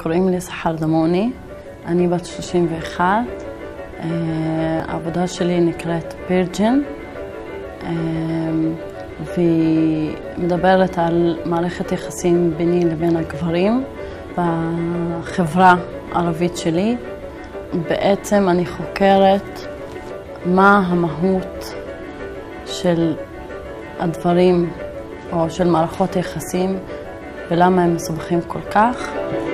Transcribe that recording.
קוראים לי סחר דמוני, אני בת 31, העבודה שלי נקראת פירג'ן, והיא מדברת על מערכת יחסים ביני לבין הגברים בחברה הערבית שלי. בעצם אני חוקרת מה המהות של הדברים או של מערכות יחסים ולמה הם מסובכים כל כך.